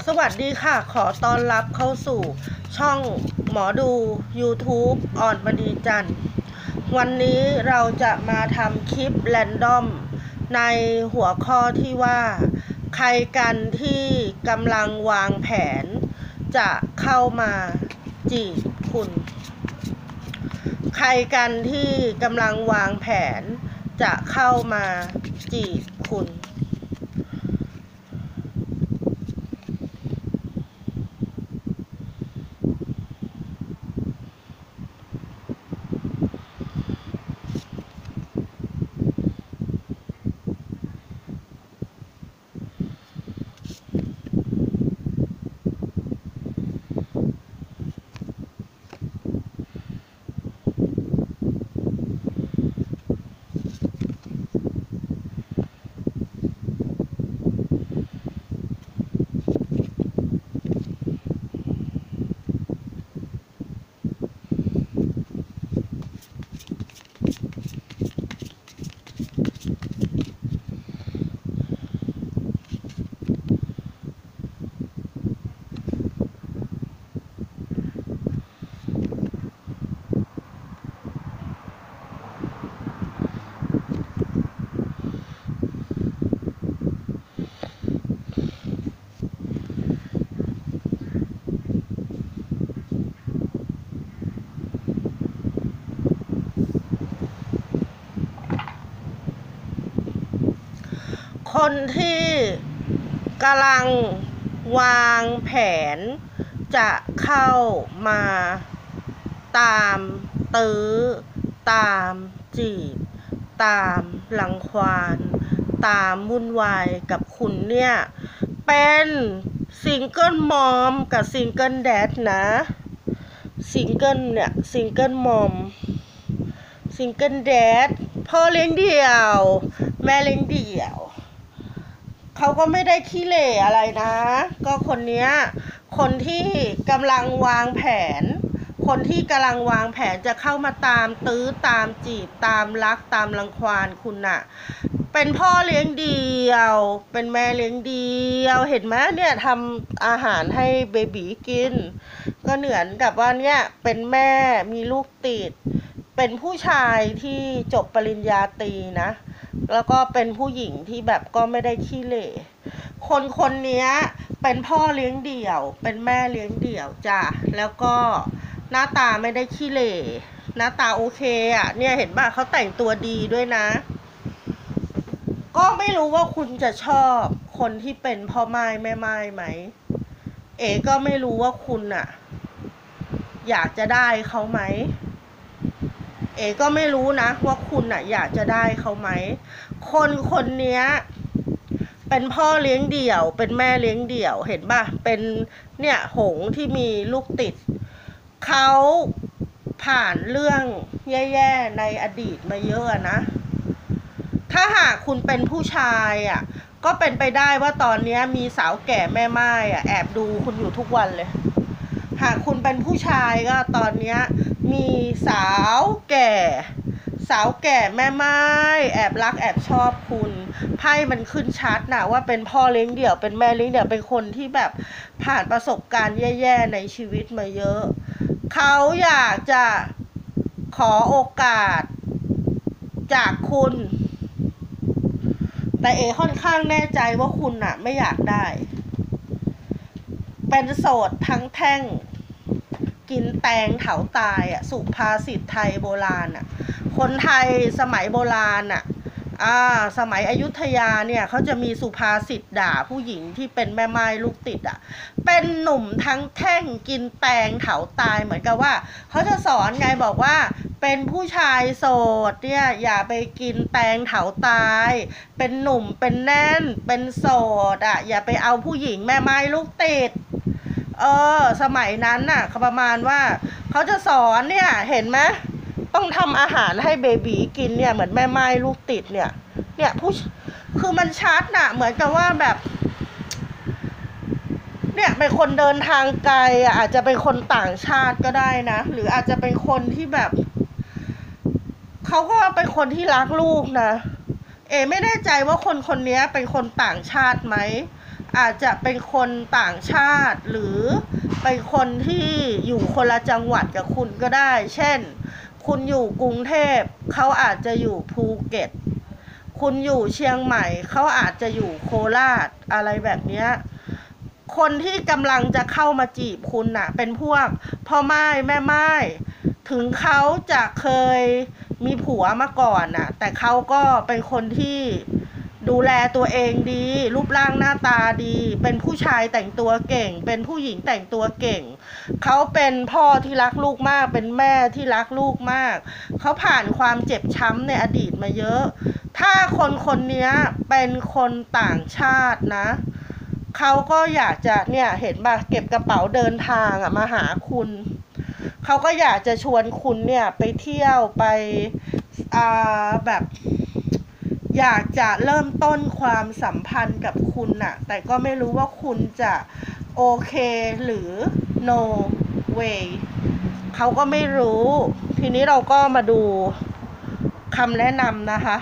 สวัสดีค่ะขอต้อนรับเข้าสู่ช่องหมอดู YouTube อ่อนมณีจันทร์วันนี้เราจะมาทำคลิปแรนดอมในหัวข้อที่ว่าใครกันที่กำลังวางแผนจะเข้ามาจีบคุณใครกันที่กำลังวางแผนจะเข้ามาจีบคุณคนที่กำลังวางแผนจะเข้ามาตามตื้อตามจีบตามรังควานตามวุ่นวายกับคุณเนี่ยเป็นซิงเกิลมอมกับซิงเกิลแดดนะซิงเกิลเนี่ยซิงเกิลมอมซิงเกิลแดดพ่อเลี้ยงเดี่ยวแม่เลี้ยงเดี่ยวเขาก็ไม่ได้ขี้เหร่อะไรนะก็คนเนี้ยคนที่กำลังวางแผนคนที่กำลังวางแผนจะเข้ามาตามตื้อตามจีบตามรักตามรังควานคุณน่ะเป็นพ่อเลี้ยงเดี่ยวเป็นแม่เลี้ยงเดี่ยวเห็นไหมเนี่ยทำอาหารให้เบบีกินก็เหมือนกับว่าเนี่ยเป็นแม่มีลูกติดเป็นผู้ชายที่จบปริญญาตรีนะแล้วก็เป็นผู้หญิงที่แบบก็ไม่ได้ขี้เหร่คนนี้เป็นพ่อเลี้ยงเดี่ยวเป็นแม่เลี้ยงเดี่ยวจ้ะแล้วก็หน้าตาไม่ได้ขี้เหร่หน้าตาโอเคอ่ะเนี่ยเห็นป่ะเขาแต่งตัวดีด้วยนะก็ไม่รู้ว่าคุณจะชอบคนที่เป็นพ่อไม้แม่ไม้ไหมเอ๋ก็ไม่รู้ว่าคุณอ่ะอยากจะได้เขาไหมเอ๋ก็ไม่รู้นะว่าคุณอ่ะอยากจะได้เขาไหมคนนี้เป็นพ่อเลี้ยงเดี่ยวเป็นแม่เลี้ยงเดี่ยวเห็นป่ะเป็นเนี่ยหงส์ที่มีลูกติดเขาผ่านเรื่องแย่ๆในอดีตมาเยอะนะถ้าหากคุณเป็นผู้ชายอ่ะก็เป็นไปได้ว่าตอนนี้มีสาวแก่แม่ไม้อ่ะแอบดูคุณอยู่ทุกวันเลยหากคุณเป็นผู้ชายก็ตอนนี้มีสาวแก่แม่ไม้แอบรักแอบชอบคุณไพ่มันขึ้นชัดนะว่าเป็นพ่อเลี้ยงเดี่ยวเป็นแม่เลี้ยงเดี่ยวเป็นคนที่แบบผ่านประสบการณ์แย่ๆในชีวิตมาเยอะเขาอยากจะขอโอกาสจากคุณแต่เอค่อนข้างแน่ใจว่าคุณน่ะไม่อยากได้เป็นโสดทั้งแท่งกินแตงเถาตายอ่ะสุภาษิตไทยโบราณอ่ะคนไทยสมัยโบราณอ่ะสมัยอยุธยาเนี่ยเขาจะมีสุภาษิตด่าผู้หญิงที่เป็นแม่ไม้ลูกติดอ่ะเป็นหนุ่มทั้งแท่งกินแตงเถาตายเหมือนกับว่าเขาจะสอนไงบอกว่าเป็นผู้ชายโสดเนี่ยอย่าไปกินแตงเถาตายเป็นหนุ่มเป็นแน่นเป็นโสดอ่ะอย่าไปเอาผู้หญิงแม่ไม้ลูกติดสมัยนั้นน่ะเขาประมาณว่าเขาจะสอนเนี่ยเห็นไหมต้องทำอาหารให้เบบีกินเนี่ยเหมือนแม่ไม้ลูกติดเนี่ยคือมันชัดน่ะเหมือนกับว่าแบบ เนี่ยเป็นคนเดินทางไกลอ่ะอาจจะเป็นคนต่างชาติก็ได้นะหรืออาจจะเป็นคนที่แบบเขาก็เป็นคนที่รักลูกนะไม่แน่ใจว่าคนนี้เป็นคนต่างชาติไหมอาจจะเป็นคนต่างชาติหรือเป็นคนที่อยู่คนละจังหวัดกับคุณก็ได้เช่นคุณอยู่กรุงเทพเขาอาจจะอยู่ภูเก็ตคุณอยู่เชียงใหม่เขาอาจจะอยู่โคราชอะไรแบบนี้คนที่กำลังจะเข้ามาจีบคุณน่ะเป็นพวกพ่อไม้แม่ไม้ถึงเขาจะเคยมีผัวมาก่อนน่ะแต่เขาก็เป็นคนที่ดูแลตัวเองดีรูปร่างหน้าตาดีเป็นผู้ชายแต่งตัวเก่งเป็นผู้หญิงแต่งตัวเก่งเขาเป็นพ่อที่รักลูกมากเป็นแม่ที่รักลูกมากเขาผ่านความเจ็บช้ำในอดีตมาเยอะถ้าคนนี้เป็นคนต่างชาตินะเขาก็อยากจะเนี่ยเห็นป่ะเก็บกระเป๋าเดินทางมาหาคุณเขาก็อยากจะชวนคุณเนี่ยไปเที่ยวไปแบบอยากจะเริ่มต้นความสัมพันธ์กับคุณน่ะแต่ก็ไม่รู้ว่าคุณจะโอเคหรือ no way เขาก็ไม่รู้ทีนี้เราก็มาดูคำแนะนำนะคะ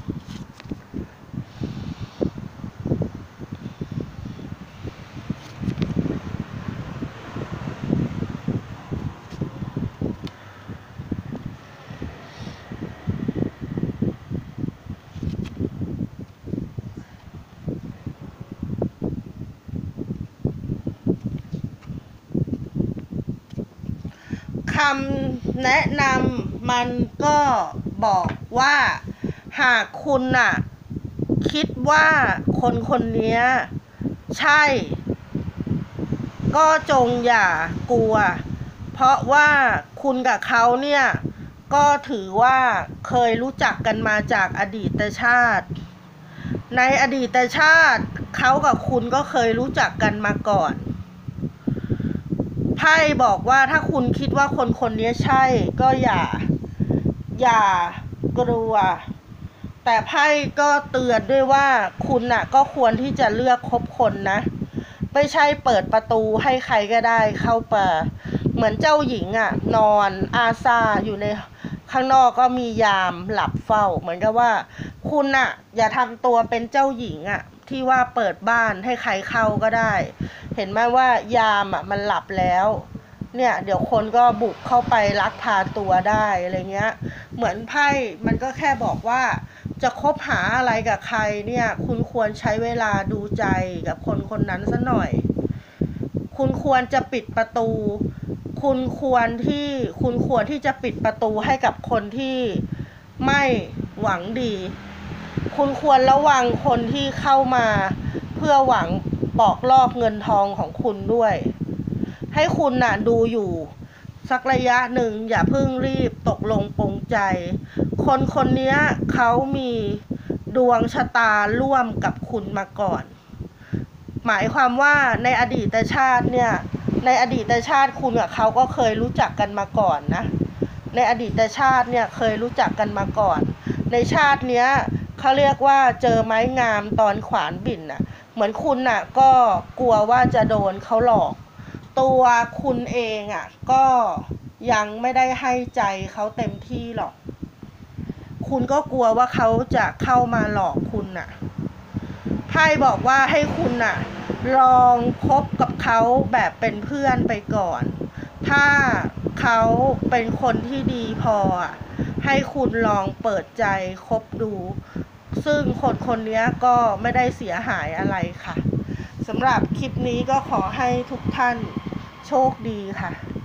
คำแนะนำมันก็บอกว่าหากคุณน่ะคิดว่าคนนี้ใช่ก็จงอย่ากลัวเพราะว่าคุณกับเขาเนี่ยก็ถือว่าเคยรู้จักกันมาจากอดีตชาติในอดีตชาติเขากับคุณก็เคยรู้จักกันมาก่อนไพ่บอกว่าถ้าคุณคิดว่าคนนี้ใช่ก็อย่ากลัวแต่ไพ่ก็เตือนด้วยว่าคุณน่ะก็ควรที่จะเลือกคบคนนะไม่ใช่เปิดประตูให้ใครก็ได้เข้ามาเหมือนเจ้าหญิงนอนอาซาอยู่ในข้างนอกก็มียามหลับเฝ้าเหมือนกับว่าคุณอย่าทำตัวเป็นเจ้าหญิงที่ว่าเปิดบ้านให้ใครเข้าก็ได้เห็นไหมว่ายามมันหลับแล้วเนี่ยเดี๋ยวคนก็บุกเข้าไปลักพาตัวได้อะไรเงี้ยเหมือนไพ่มันก็แค่บอกว่าจะคบหาอะไรกับใครเนี่ยคุณควรใช้เวลาดูใจกับคนนั้นซะหน่อยคุณควรจะปิดประตูคุณควรที่จะปิดประตูให้กับคนที่ไม่หวังดีคุณควรระวังคนที่เข้ามาเพื่อหวังปอกลอกเงินทองของคุณด้วยให้คุณดูอยู่สักระยะหนึ่งอย่าเพิ่งรีบตกลงปลงใจคนนี้เขามีดวงชะตาร่วมกับคุณมาก่อนหมายความว่าในอดีตชาติเนี่ยในอดีตชาติคุณกับเขาก็เคยรู้จักกันมาก่อนนะในอดีตชาติเนี่ยเคยรู้จักกันมาก่อนในชาติเนี้ยเขาเรียกว่าเจอไม้งามตอนขวานบิ่นเหมือนคุณก็กลัวว่าจะโดนเขาหลอกตัวคุณเองก็ยังไม่ได้ให้ใจเขาเต็มที่หรอกคุณก็กลัวว่าเขาจะเข้ามาหลอกคุณไพ่บอกว่าให้คุณลองคบกับเขาแบบเป็นเพื่อนไปก่อนถ้าเขาเป็นคนที่ดีพอให้คุณลองเปิดใจคบดูซึ่งคนนี้ก็ไม่ได้เสียหายอะไรค่ะสำหรับคลิปนี้ก็ขอให้ทุกท่านโชคดีค่ะ